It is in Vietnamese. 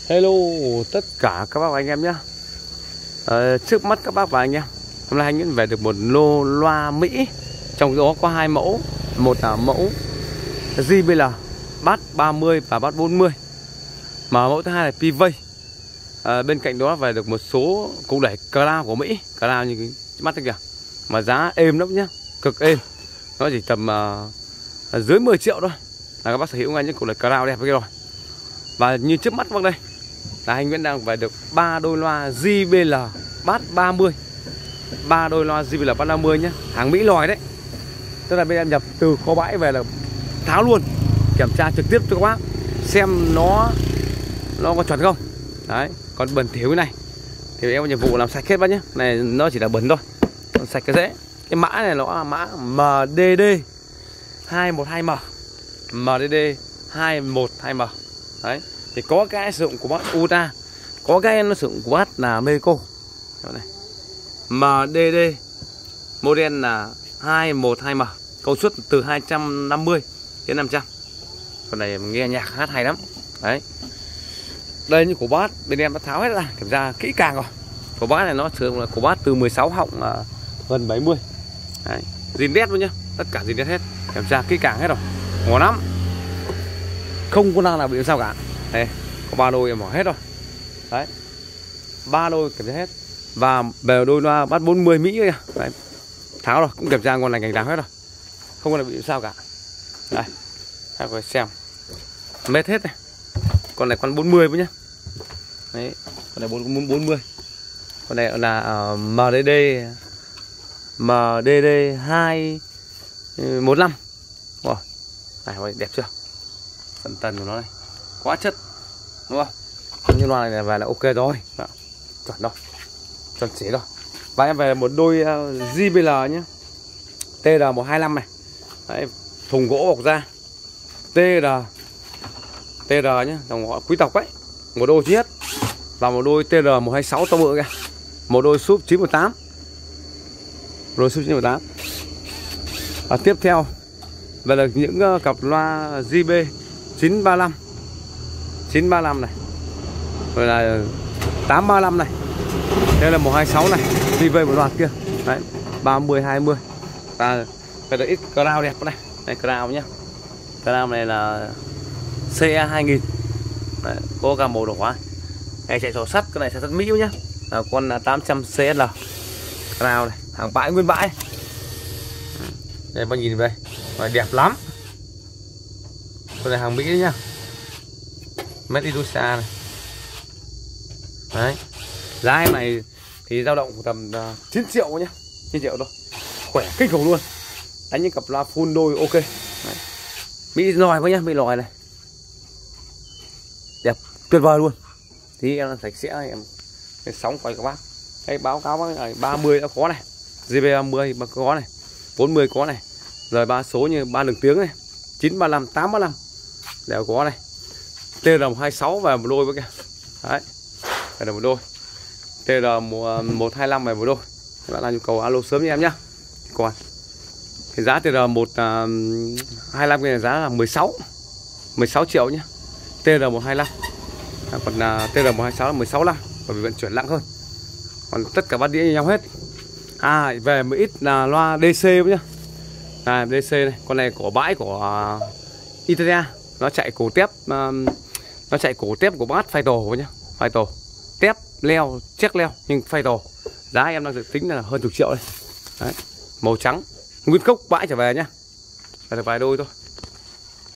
Hello tất cả các bác và anh em nhé. Trước mắt các bác và anh em, hôm nay anh Nguyễn về được một lô loa Mỹ. Trong đó có hai mẫu. Một là mẫu JBL Bass 30 và Bass 40. Mà mẫu thứ hai là PV. Bên cạnh đó về được một số cục đẩy Crown của Mỹ. Crown như cái mắt đây kìa. Mà giá êm lắm nhá, cực êm. Nó chỉ tầm dưới 10 triệu thôi là các bác sở hữu ngay những cục đẩy Crown đẹp kia rồi. Và như trước mắt bác đây là anh Nguyễn đang về được 3 đôi loa JBL Bass 30. 3 đôi loa JBL Bass 30 nhé. Hàng Mỹ lòi đấy. Tức là bên em nhập từ kho bãi về là tháo luôn, kiểm tra trực tiếp cho các bác xem nó có chuẩn không. Đấy, còn bẩn thỉu cái này thì em có nhiệm vụ làm sạch hết bác nhé. Này nó chỉ là bẩn thôi, sạch cái dễ. Cái mã này nó là mã MDD 212M. MDD 212M. Đấy, thì có cái sử dụng của bác Ultra, có cái nó sử dụng của bác là Meco. Này. MDD model là 212M, công suất từ 250 đến 500. Con này nghe nhạc hát hay lắm. Đấy. Đây như của bác bên em đã tháo hết ra, kiểm tra kỹ càng rồi. Của bác này nó sử dụng là của bác từ 16 họng gần 70. Đấy, zin đét luôn nhá, tất cả zin đét hết, kiểm tra kỹ càng hết rồi, ngon lắm, không có nào bị sao cả. Đây, có 3 đôi em bỏ hết rồi. Đấy, 3 đôi kiểm tra hết. Và về đôi loa Bass 40 Mỹ kìa. Đấy, tháo rồi, cũng kiểm tra ngon lành cành đào hết rồi, không có bị sao cả. Đây, các bạn xem mết hết này. Con này con 40 với nhá. Đấy, con này 40. Con này là MDD 215. Wow. Này, đẹp chưa? Phần tần của nó này quá chất, đúng không? Như loa này về là ok rồi. Đó. Chuẩn rồi, chuẩn chỉ rồi. Và em về một đôi JBL nhé, TR125 này. Đấy, thùng gỗ bọc da TR nhé, dòng họ quý tộc ấy. Một đôi duy nhất. Và một đôi TR126 to bự kìa. Một đôi súp 918. Đôi súp 918. Và tiếp theo về là những cặp loa JB 935 này, rồi là 835 này. Đây là 126 này, JB một loạt kia. Đấy, 30 20. Và đây là ít Crown đẹp này. Đây Crown nhá. Crown này là CE 2000. Đấy, có cả màu đỏ quá. Này chạy sổ sắt, cái này chạy sắt Mỹ nhá. Là con 800 CSL. Crown này, hàng bãi nguyên bãi. Đây bác nhìn về. Và đẹp lắm. Con này hàng Mỹ đấy nhá. Made in USA này. Đấy. Giá em này thì dao động tầm 9 triệu nhá. 9 triệu thôi. Khỏe kinh khủng luôn. Đánh những cặp loa full đôi ok. Đấy. Mỹ lòi quá nhá, Mỹ lòi này. Đẹp tuyệt vời luôn. Thì em sạch sẽ em cái sóng quay các bác. Đây báo cáo bác này, 30 đã có này. JB30 mà có này. 40 có này. Rồi 3 số như 3 đường tiếng này. 935, 835 đều có này. TR126 và một đôi với kìa. Đấy. Đây là một đôi. TR125 và một đôi. Các bạn nào nhu cầu alo sớm cho em nhá. Còn cái giá TR125 cái này giá là 16 triệu nhá. TR125. Còn TR126 là 16 năm, bởi vì vận chuyển nặng hơn. Còn tất cả bát đĩa như nhau hết. Về một ít là loa DC nhá. DC này, con này của bãi của Italia, nó chạy cổ tép, của Bass Fatal nhá. Fatal tép leo, check leo nhưng Fatal. Giá em đang dự tính là hơn chục triệu đây. Đấy, màu trắng, nguyên cốc bãi trở về nhá. Phải được vài đôi thôi.